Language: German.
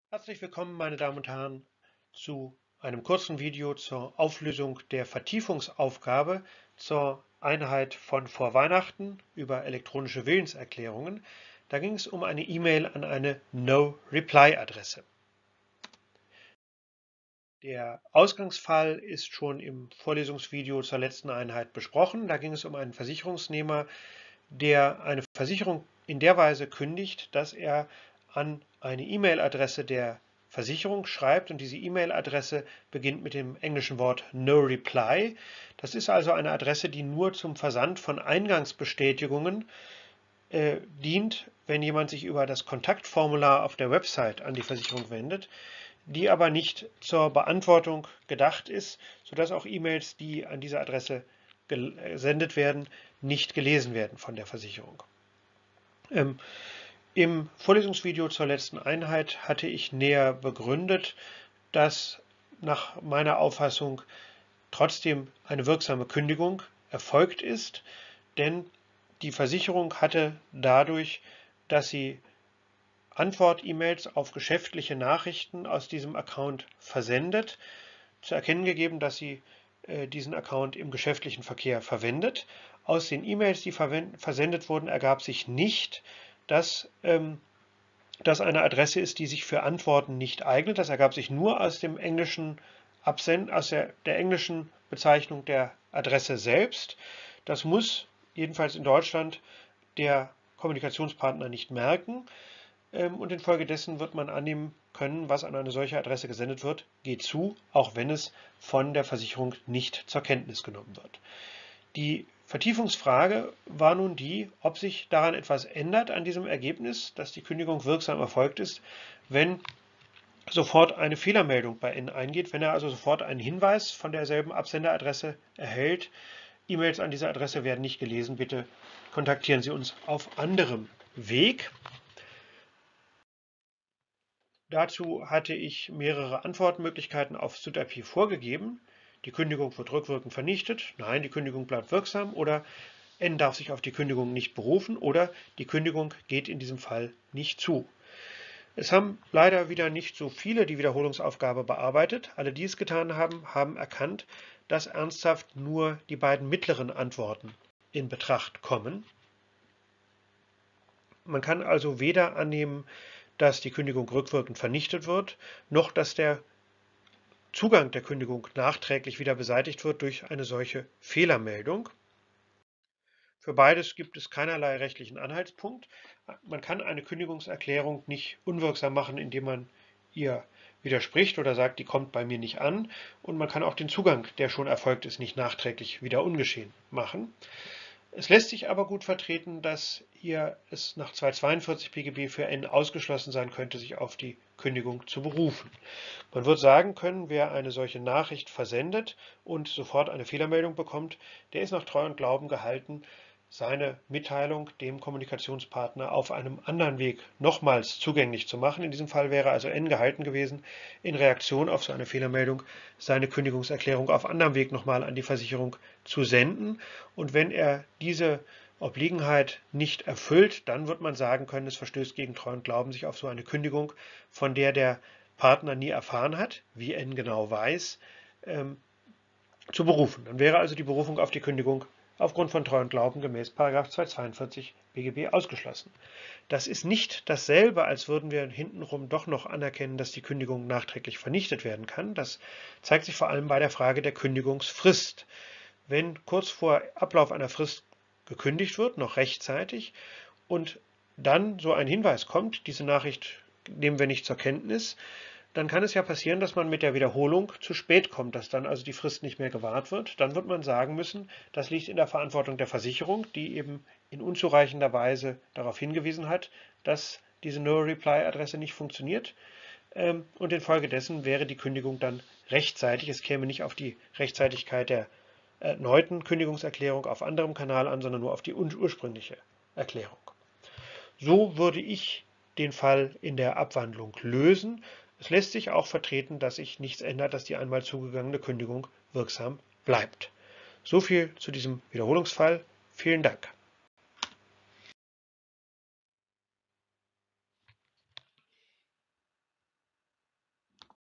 Herzlich willkommen, meine Damen und Herren, zu einem kurzen Video zur Auflösung der Vertiefungsaufgabe zur Einheit von vor Weihnachten über elektronische Willenserklärungen. Da ging es um eine E-Mail an eine No-Reply-Adresse. Der Ausgangsfall ist schon im Vorlesungsvideo zur letzten Einheit besprochen. Da ging es um einen Versicherungsnehmer, der eine Versicherung in der Weise kündigt, dass er an eine E-Mail-Adresse der Versicherung schreibt, und diese E-Mail-Adresse beginnt mit dem englischen Wort No Reply. Das ist also eine Adresse, die nur zum Versand von Eingangsbestätigungen dient, wenn jemand sich über das Kontaktformular auf der Website an die Versicherung wendet, die aber nicht zur Beantwortung gedacht ist, sodass auch E-Mails, die an diese Adresse gesendet werden, nicht gelesen werden von der Versicherung. Im Vorlesungsvideo zur letzten Einheit hatte ich näher begründet, dass nach meiner Auffassung trotzdem eine wirksame Kündigung erfolgt ist, denn die Versicherung hatte dadurch, dass sie Antwort-E-Mails auf geschäftliche Nachrichten aus diesem Account versendet, zu erkennen gegeben, dass sie diesen Account im geschäftlichen Verkehr verwendet. Aus den E-Mails, die versendet wurden, ergab sich nicht, dass das eine Adresse ist, die sich für Antworten nicht eignet. Das ergab sich nur aus dem englischen aus der englischen Bezeichnung der Adresse selbst. Das muss jedenfalls in Deutschland der Kommunikationspartner nicht merken. Und infolgedessen wird man annehmen können, was an eine solche Adresse gesendet wird, geht zu, auch wenn es von der Versicherung nicht zur Kenntnis genommen wird. Die Vertiefungsfrage war nun die, ob sich daran etwas ändert an diesem Ergebnis, dass die Kündigung wirksam erfolgt ist, wenn sofort eine Fehlermeldung bei N eingeht, wenn er also sofort einen Hinweis von derselben Absenderadresse erhält. E-Mails an dieser Adresse werden nicht gelesen, bitte kontaktieren Sie uns auf anderem Weg. Dazu hatte ich mehrere Antwortmöglichkeiten auf SUDIP vorgegeben. Die Kündigung wird rückwirkend vernichtet, nein, die Kündigung bleibt wirksam, oder N darf sich auf die Kündigung nicht berufen, oder die Kündigung geht in diesem Fall nicht zu. Es haben leider wieder nicht so viele die Wiederholungsaufgabe bearbeitet. Alle, die es getan haben, haben erkannt, dass ernsthaft nur die beiden mittleren Antworten in Betracht kommen. Man kann also weder annehmen, dass die Kündigung rückwirkend vernichtet wird, noch dass der Zugang der Kündigung nachträglich wieder beseitigt wird durch eine solche Fehlermeldung. Für beides gibt es keinerlei rechtlichen Anhaltspunkt. Man kann eine Kündigungserklärung nicht unwirksam machen, indem man ihr widerspricht oder sagt, die kommt bei mir nicht an. Und man kann auch den Zugang, der schon erfolgt ist, nicht nachträglich wieder ungeschehen machen. Es lässt sich aber gut vertreten, dass hier es nach 242 BGB für N ausgeschlossen sein könnte, sich auf die Kündigung zu berufen. Man wird sagen können, wer eine solche Nachricht versendet und sofort eine Fehlermeldung bekommt, der ist nach Treu und Glauben gehalten, seine Mitteilung dem Kommunikationspartner auf einem anderen Weg nochmals zugänglich zu machen. In diesem Fall wäre also N gehalten gewesen, in Reaktion auf so eine Fehlermeldung seine Kündigungserklärung auf anderem Weg nochmal an die Versicherung zu senden. Und wenn er diese Obliegenheit nicht erfüllt, dann wird man sagen können, es verstößt gegen Treu und Glauben, sich auf so eine Kündigung, von der der Partner nie erfahren hat, wie N genau weiß, zu berufen. Dann wäre also die Berufung auf die Kündigung aufgrund von Treu und Glauben gemäß 242 BGB ausgeschlossen. Das ist nicht dasselbe, als würden wir hintenrum doch noch anerkennen, dass die Kündigung nachträglich vernichtet werden kann. Das zeigt sich vor allem bei der Frage der Kündigungsfrist. Wenn kurz vor Ablauf einer Frist gekündigt wird, noch rechtzeitig, und dann so ein Hinweis kommt, diese Nachricht nehmen wir nicht zur Kenntnis, dann kann es ja passieren, dass man mit der Wiederholung zu spät kommt, dass dann also die Frist nicht mehr gewahrt wird. Dann wird man sagen müssen, das liegt in der Verantwortung der Versicherung, die eben in unzureichender Weise darauf hingewiesen hat, dass diese No-Reply-Adresse nicht funktioniert. Und infolgedessen wäre die Kündigung dann rechtzeitig. Es käme nicht auf die Rechtzeitigkeit der erneuten Kündigungserklärung auf anderem Kanal an, sondern nur auf die ursprüngliche Erklärung. So würde ich den Fall in der Abwandlung lösen. Es lässt sich auch vertreten, dass sich nichts ändert, dass die einmal zugegangene Kündigung wirksam bleibt. So viel zu diesem Wiederholungsfall. Vielen Dank.